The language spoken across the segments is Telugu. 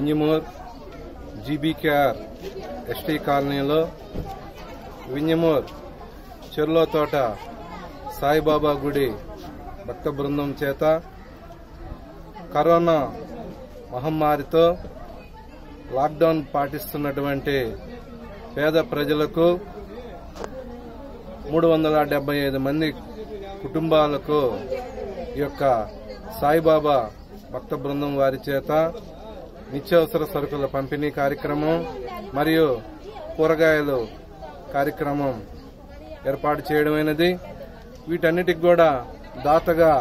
వింజమూర్ జీబీకేఆర్ ఎస్టీ కాలనీలో వింజమూర్ చెర్లో తోట సాయిబాబా గుడి భక్త బృందం చేత కరోనా మహమ్మారితో లాక్డౌన్ పాటిస్తున్నటువంటి పేద ప్రజలకు 375 మంది కుటుంబాలకు ఈ యొక్క సాయిబాబా భక్త బృందం వారి చేత నిత్యావసర సరుకుల పంపిణీ కార్యక్రమం మరియు కూరగాయలు కార్యక్రమం ఏర్పాటు చేయడమైనది. వీటన్నిటికి కూడా దాతగా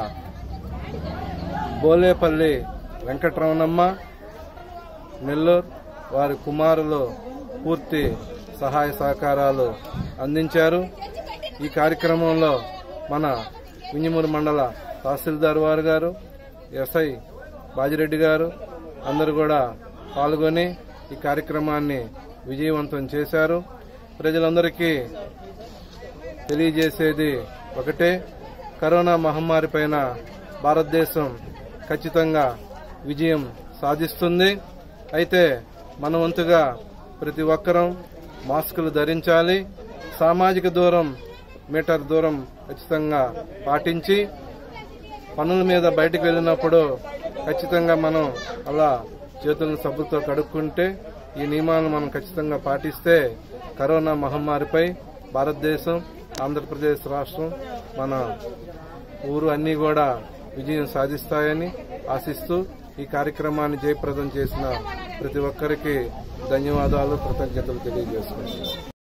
బోలేపల్లి వెంకటరమణమ్మ, నెల్లూరు వారి కుమారులు పూర్తి సహాయ సహకారాలు అందించారు. ఈ కార్యక్రమంలో మన వింజమూరు మండల తహసీల్దార్ వారు గారు, ఎస్ఐ బాజిరెడ్డి గారు అందరూ కూడా పాల్గొని ఈ కార్యక్రమాన్ని విజయవంతం చేశారు. ప్రజలందరికీ తెలియజేసేది ఒకటే, కరోనా మహమ్మారి పైన భారతదేశం ఖచ్చితంగా విజయం సాధిస్తుంది. అయితే మన వంతుగా ప్రతి ఒక్కరూ మాస్కులు ధరించాలి, సామాజిక దూరం మీటర్ దూరం ఖచ్చితంగా పాటించి పనుల మీద బయటకు వెళ్ళినప్పుడు ఖచ్చితంగా మనం అలా చేతులను సబ్బుతో కడుక్కుంటే ఈ నియమాలను మనం ఖచ్చితంగా పాటిస్తే కరోనా మహమ్మారిపై భారతదేశం, ఆంధ్రప్రదేశ్ రాష్ట్రం, మన ఊరు అన్నీ కూడా విజయం సాధిస్తాయని ఆశిస్తూ ఈ కార్యక్రమాన్ని జయప్రదం చేసిన ప్రతి ఒక్కరికి ధన్యవాదాలు, కృతజ్ఞతలు తెలియజేస్తున్నాను.